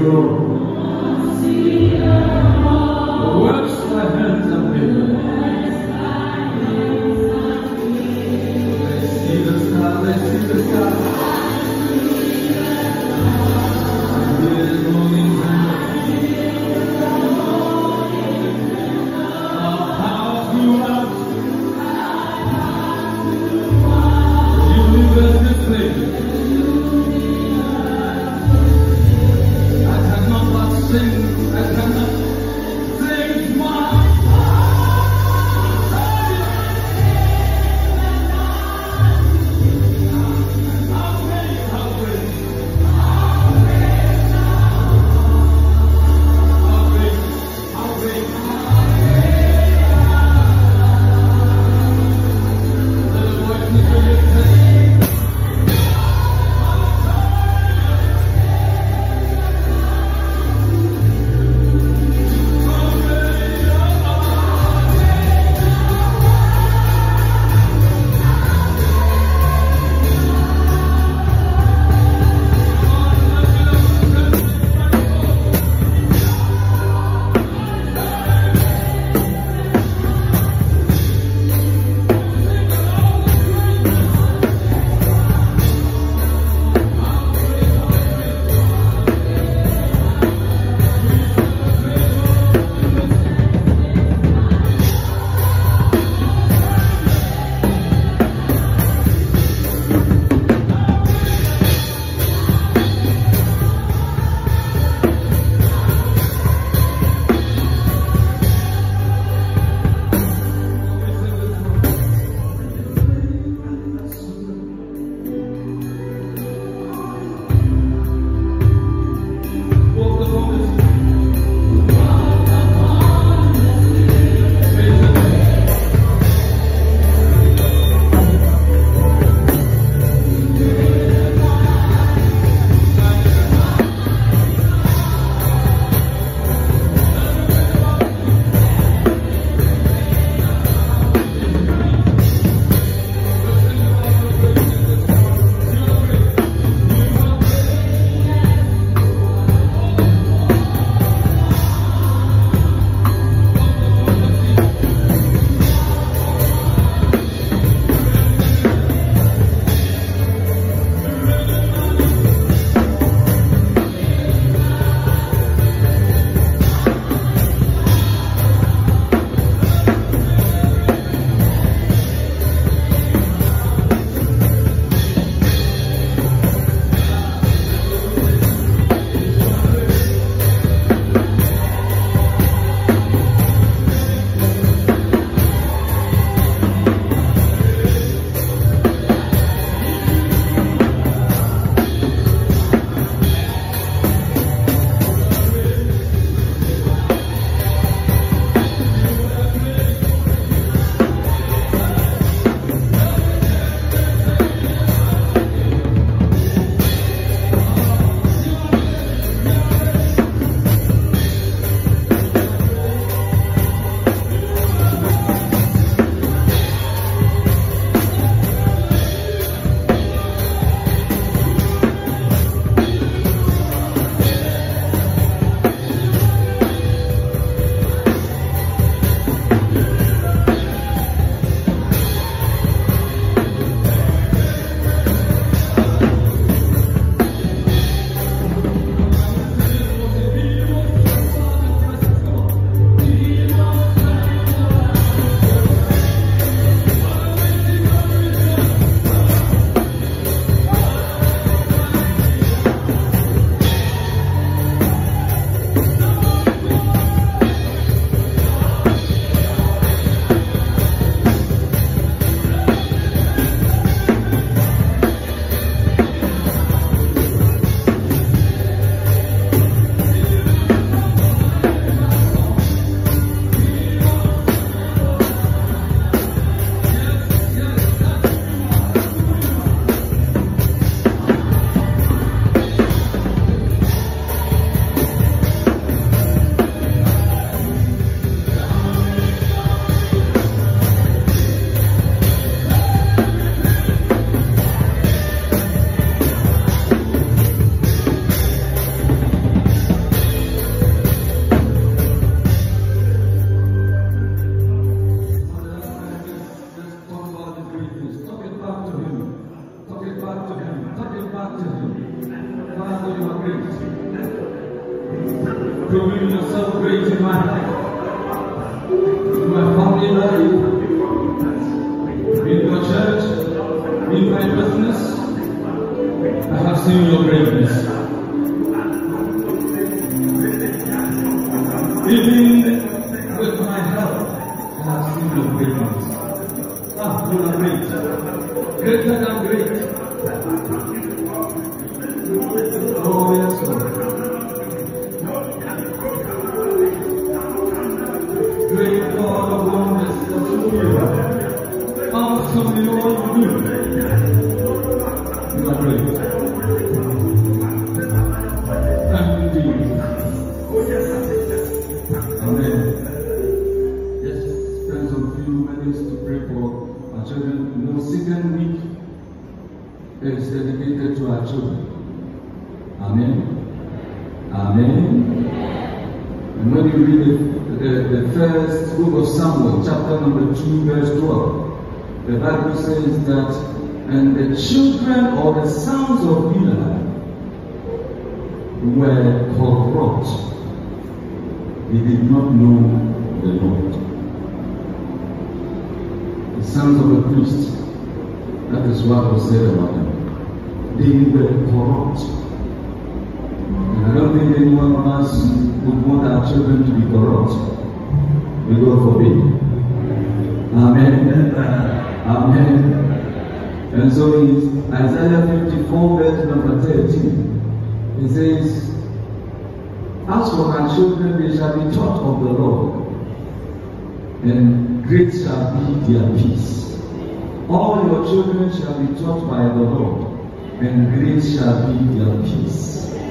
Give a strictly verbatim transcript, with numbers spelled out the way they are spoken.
I cannot great. Proving yourself great in my life, in my family life, in your church, in my business. I have seen your greatness. Even with my health, I have seen your greatness. Ah, you are great. Greater than great. Oh, yes, Lord. Great God of wonders, that's who you are. Awesome in all you do. You are great. Thank you, Jesus. Amen. Just spend some few minutes to pray for our children. You know, second week is dedicated to our children. Amen. Amen. And when you read the, the, the first book of Samuel, chapter number two, verse twelve, the Bible says that, and the children or the sons of Eli were corrupt. They did not know the Lord. The sons of the priest, that is what was said about them. They were corrupt. And I don't think anyone of us would want our children to be corrupt. May God forbid. Amen. Amen. And so in Isaiah fifty-four, verse number thirteen, it says, as for my children, they shall be taught of the Lord, and great shall be their peace. All your children shall be taught by the Lord, and great shall be their peace.